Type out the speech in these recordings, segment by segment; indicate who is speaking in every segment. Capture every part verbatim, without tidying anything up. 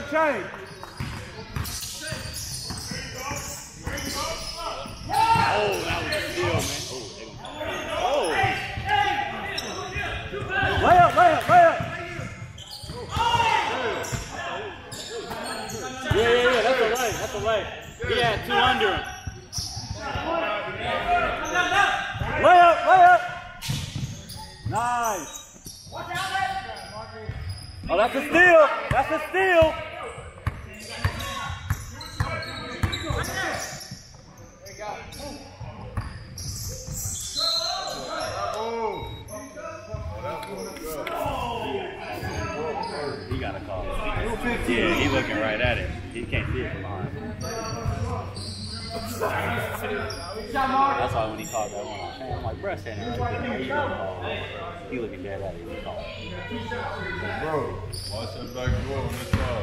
Speaker 1: Shane.
Speaker 2: Oh, that was a steal, man. Oh,
Speaker 1: Layup, layup, layup.
Speaker 2: yeah, yeah, yeah, that's a lay, that's a lay. He had two under him.
Speaker 1: Layup, layup. Nice. Oh, that's a steal. That's a steal.
Speaker 2: He got a call. Yeah, he looking right at it. He can't see it from behind. That's why when he called that one on Shane, I'm like, bruh, standing right there. He looking, he looking dead at it. He called.
Speaker 3: Bro, watch that back door on this side.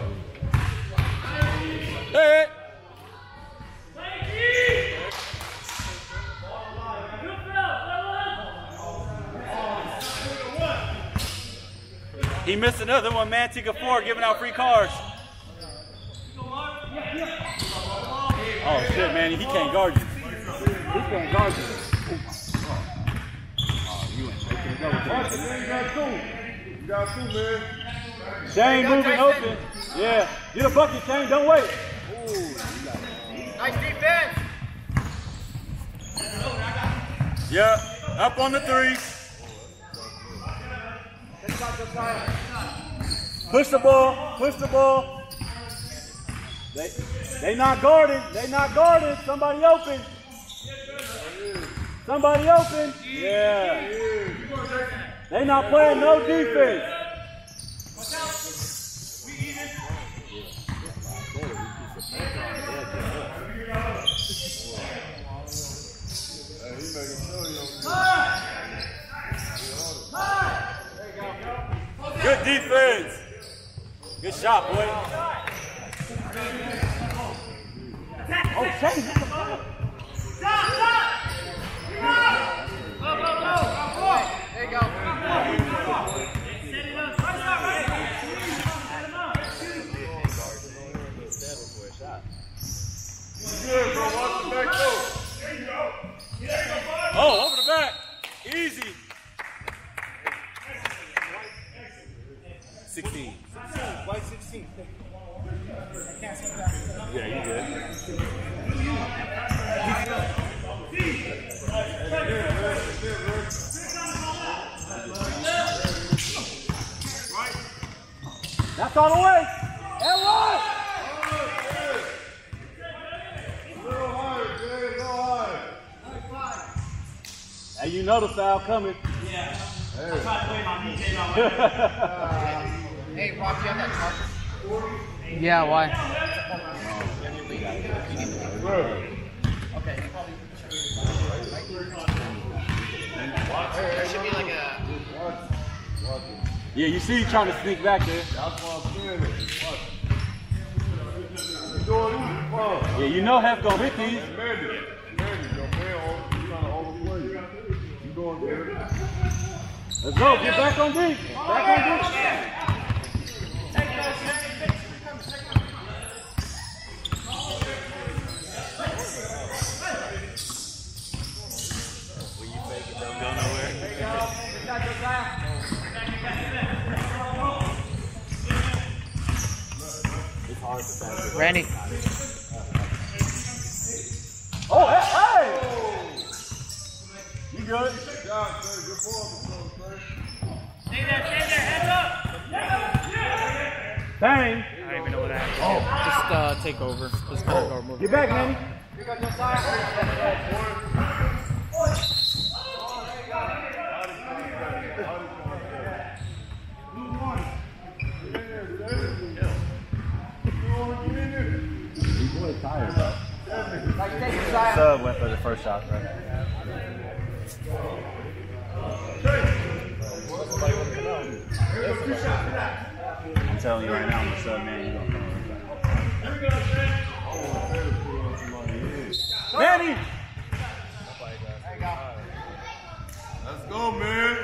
Speaker 2: Hey! He missed another one, man. Tika four giving out free cars. Oh shit, man, he can't guard you. He can't guard you. Oh, you ain't taking it over.
Speaker 3: You got two. You got two, man.
Speaker 1: Shane moving open. Yeah. Get a bucket, Shane. Don't wait.
Speaker 2: Ooh,
Speaker 4: Nice defense.
Speaker 1: Yeah. Up on the three. Push the ball. Push the ball. They, they not guarding. They not guarding. Somebody open. Somebody open. Yeah. They not playing no defense. Good defense. Good shot, boy. Oh, Shane.
Speaker 4: Stop, stop. Go, go, go. There you go.
Speaker 3: Good, bro. Watch the back door.
Speaker 1: Oh, over the back. Easy. sixteen.
Speaker 4: White sixteen.
Speaker 1: Yeah, you good. That's all the way. And one.
Speaker 3: Little higher, Jay. Little higher.
Speaker 1: Hey, you know the foul coming.
Speaker 4: Yeah. I'm trying to play my D J my way. Hey, Rob, you have that charger? Yeah, why? Okay. There should be like a...
Speaker 1: Yeah, you see you trying to sneak back there.
Speaker 3: That's why I'm saying it. Watch. You're doing it. Wow.
Speaker 1: Yeah, you know Hef gonna hit these.
Speaker 3: Mandy, Mandy, your man, you're trying to overplay you. You doing good.
Speaker 1: Let's go. Get back on D. Back on D.
Speaker 2: when you fake it, don't go nowhere. It's hard to pass.
Speaker 4: Randy.
Speaker 1: Oh, hey, hey! You good?
Speaker 3: Good job, sir. Good ball, sir.
Speaker 4: Stay there, stay there, heads up!
Speaker 1: Bang!
Speaker 4: I don't even know what happened. Oh, just uh, take over. Just kind of go move.
Speaker 1: Get back, Manny. Sub went for the first shot, right? I'm telling you right now, I'm a sub man. You're gonna come Manny!
Speaker 3: Let's go, man.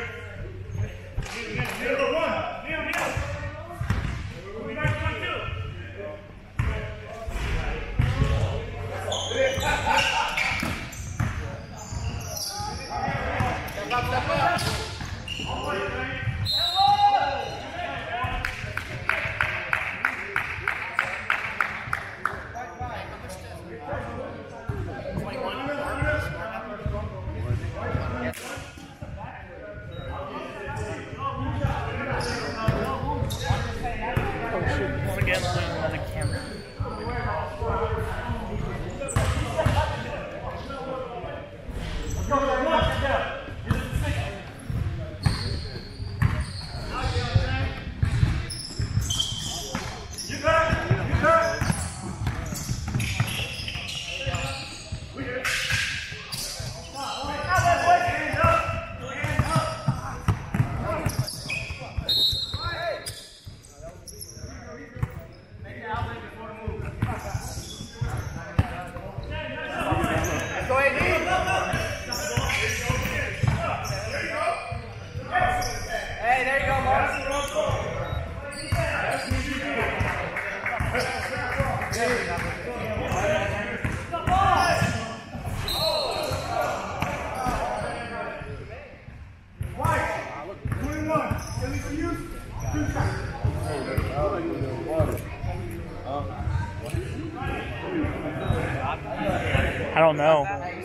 Speaker 5: know.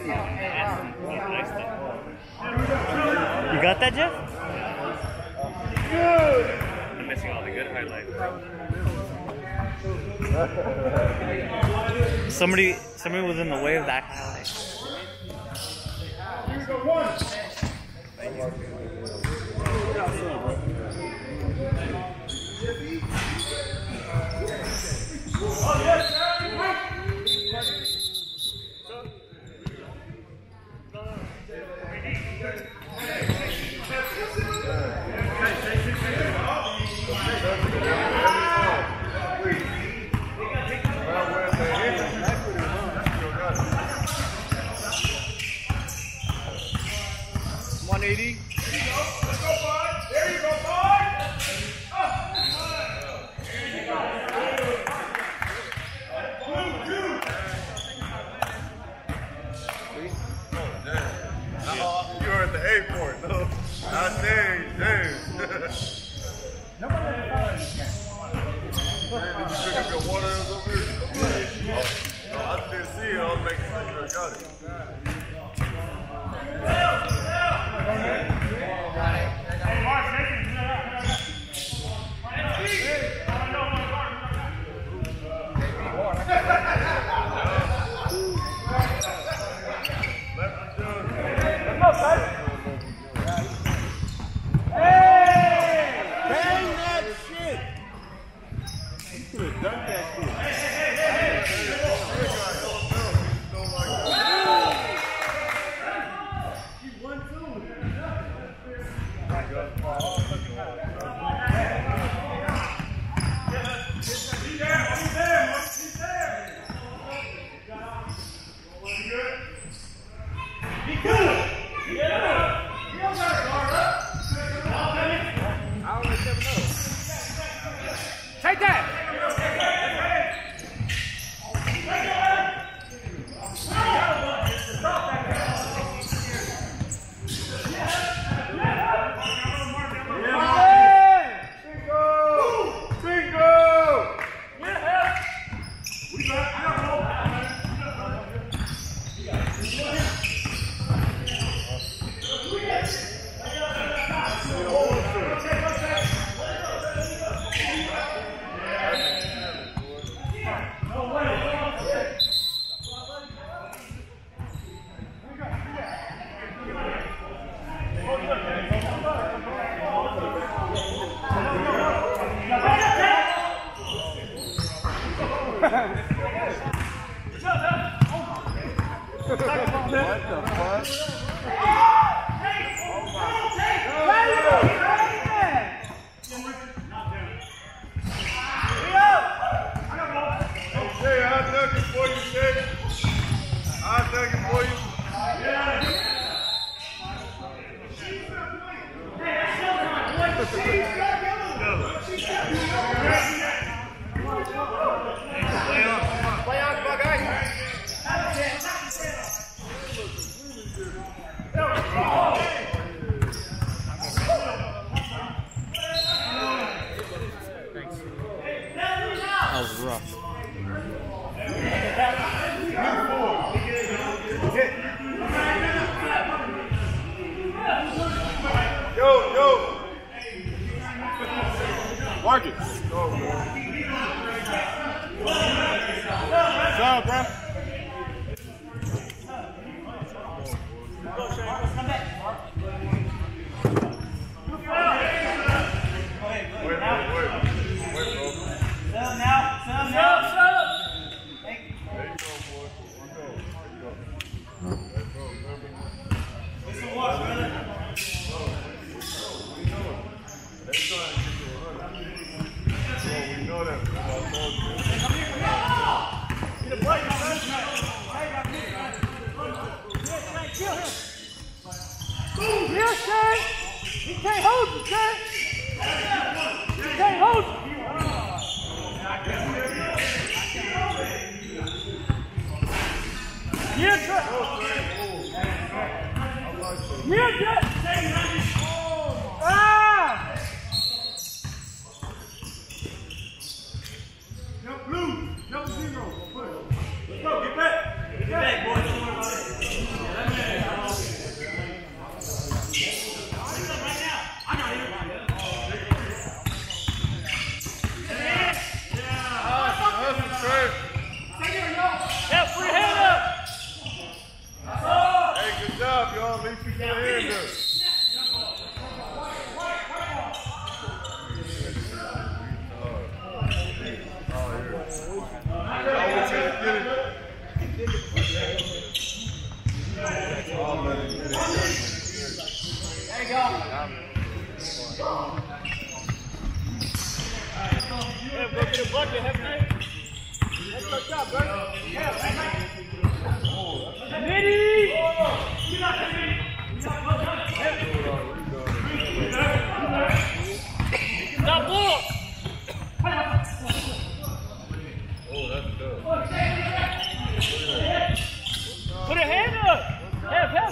Speaker 5: You got that, Jeff?
Speaker 2: I'm missing all the good highlights, bro.
Speaker 5: Somebody, somebody was in the way of that highlight.
Speaker 4: one eighty.
Speaker 3: Let's go, bud. There you go, bud. You heard the A port, no? Not dang, dang. Nobody Did you drink up your water over here? No, I didn't see it. I was making sure I got it.
Speaker 4: Take that!
Speaker 5: That was rough.
Speaker 3: Yo, yo. Mark it. Go, bro. Sound, bro. Wait, wait, wait. Wait, bro.
Speaker 1: Some now, some now, some.
Speaker 3: There you go, boy. One go. There you go. Let's go, remember.
Speaker 1: It's a wash, brother.
Speaker 3: Next time, get to a hundred. Bro, we know that. That's what I told you.
Speaker 1: Get a break, man. Here, Shay. He can't hold you, Shay. He can't hold you. Yeah, Trey. Yeah, Trey. Ah! No blue, no zero. Let's go, get back. Get back, boys. Help, help.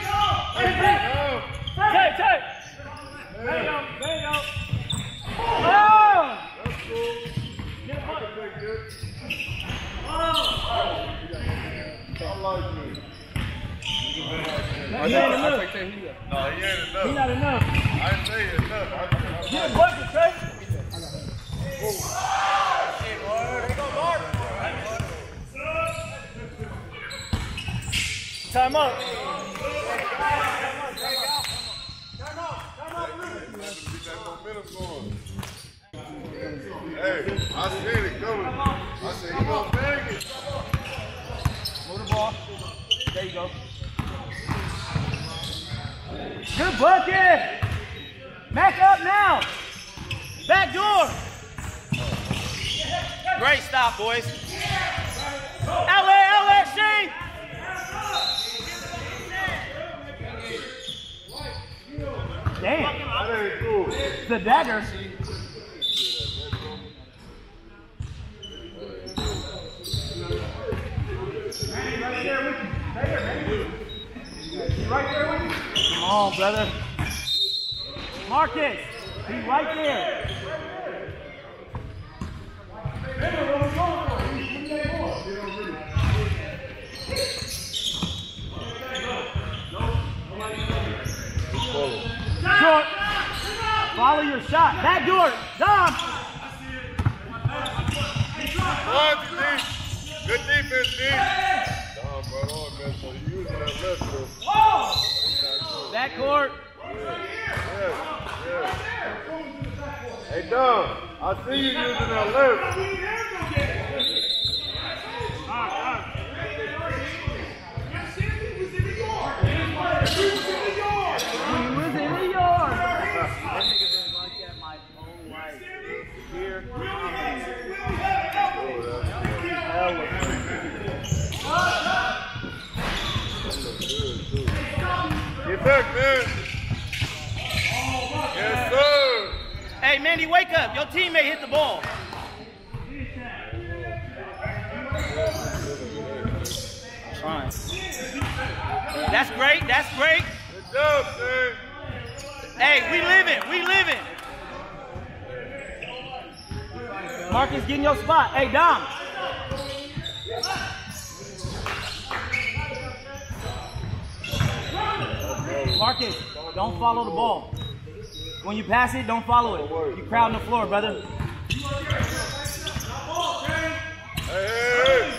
Speaker 1: Take, take. There you go, there you go. Oh!
Speaker 3: That's cool.
Speaker 1: Get a bucket.
Speaker 3: I like you.
Speaker 1: He ain't enough.
Speaker 3: No, he ain't enough.
Speaker 1: He not enough.
Speaker 3: I didn't say he enough. I just,
Speaker 1: Get a bucket, Trey. Time up.
Speaker 3: Get that momentum going. Hey, I said it coming. I said he gonna bang it.
Speaker 1: Move the ball. There you go. Good bucket. Back up now. Back door.
Speaker 2: Great stop, boys.
Speaker 1: Outlet, outlet, Shane. Damn.
Speaker 3: That ain't cool.
Speaker 1: The dagger. Come on, brother. Marcus, he's right there. Short. Follow your shot. Back door. Dom.
Speaker 3: One, D. Good defense, D. Dom brought on, man, so you using that left foot.
Speaker 1: Back court.
Speaker 3: Yeah, yeah. Hey, Dom, I see you using that left. Get back, man. Yes, sir.
Speaker 2: Hey, Mandy, wake up. Your teammate hit the ball.
Speaker 1: Fine.
Speaker 2: That's great. That's great.
Speaker 3: Good job, man.
Speaker 2: Hey, we living. We living.
Speaker 1: Marcus, get in your spot. Hey, Dom. Marcus, don't follow the ball. When you pass it, don't follow it. You crowd on the floor, brother.
Speaker 3: Hey, hey,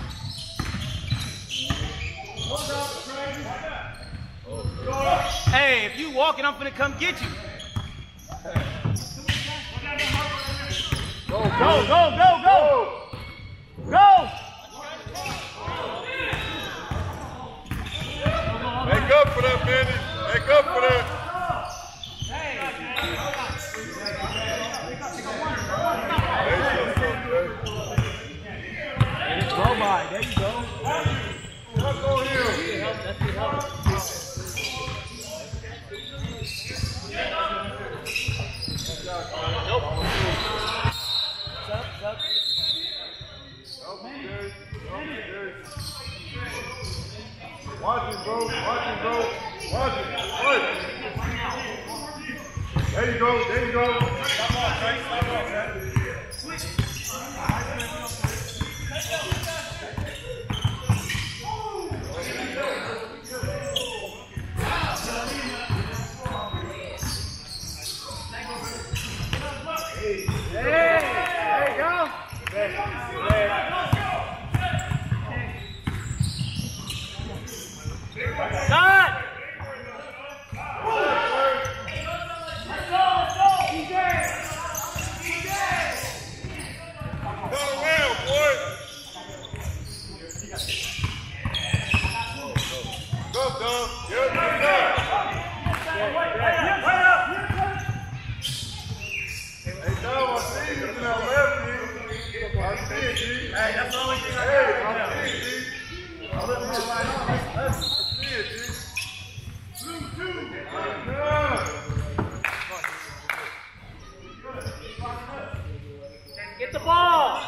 Speaker 2: Hey, if you walking, I'm finna come get you.
Speaker 3: Go,
Speaker 1: Go, go, go, go. Go.
Speaker 3: Make up for that, Manny. Make up for that.
Speaker 1: Go by. There you go.
Speaker 3: Let's go here. Watch it, bro. Watch it, bro. Watch it. Watch it. There you go. There you go. Stop off, Trey. Stop off, man.
Speaker 1: Hey, that's the only thing I got. Hey, I'm Get the ball.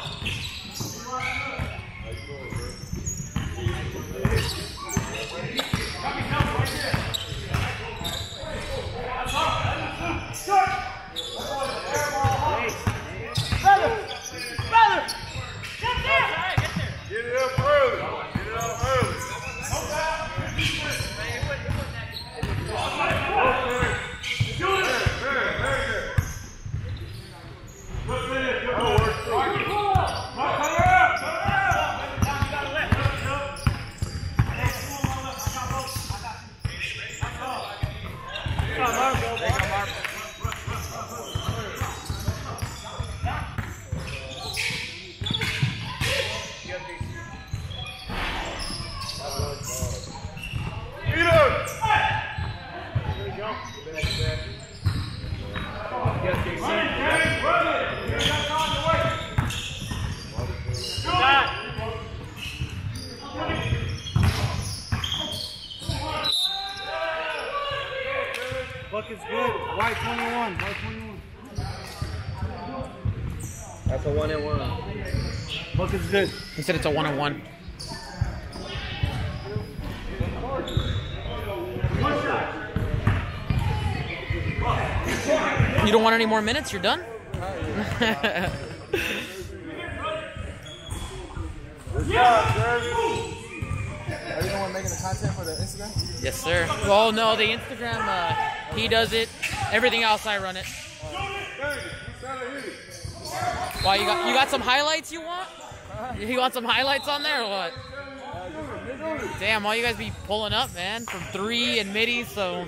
Speaker 1: Buck is good. White twenty-one. White twenty-one.
Speaker 6: That's a one and one.
Speaker 1: Buck is good.
Speaker 4: He said it's a one and one. You don't want any more minutes? You're done?
Speaker 6: Good job, sir. Are you the one making the content for the Instagram?
Speaker 4: Yes, sir. Well, no, the Instagram, uh, he does it. Everything else, I run it. Why, you got you got some highlights you want? You want some highlights on there or what? Damn, all you guys be pulling up, man, from three and middies, so...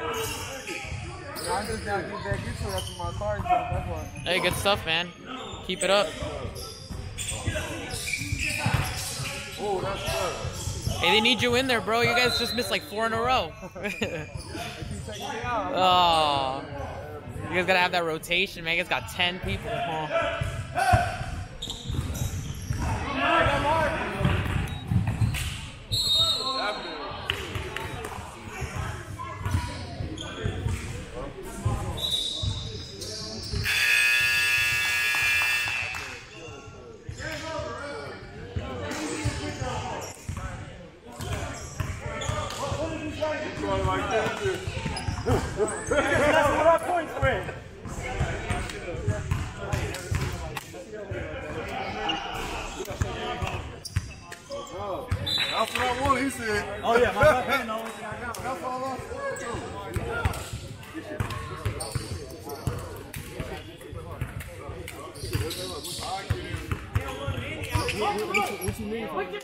Speaker 6: I'm just now getting back used to it my cards. That's why.
Speaker 4: Hey, good stuff, man. Keep it up.
Speaker 6: Oh, that's good.
Speaker 4: Hey, they need you in there, bro. You guys just missed like four in a row.
Speaker 6: They keep taking me out.
Speaker 4: Oh, you guys gotta have that rotation, man. You guys got ten people. Huh?
Speaker 3: Like that.
Speaker 1: That's what our point spread.
Speaker 3: That's what I want, he said.
Speaker 1: Oh yeah, my left hand, the only thing I got.
Speaker 3: That's all I
Speaker 1: What you mean?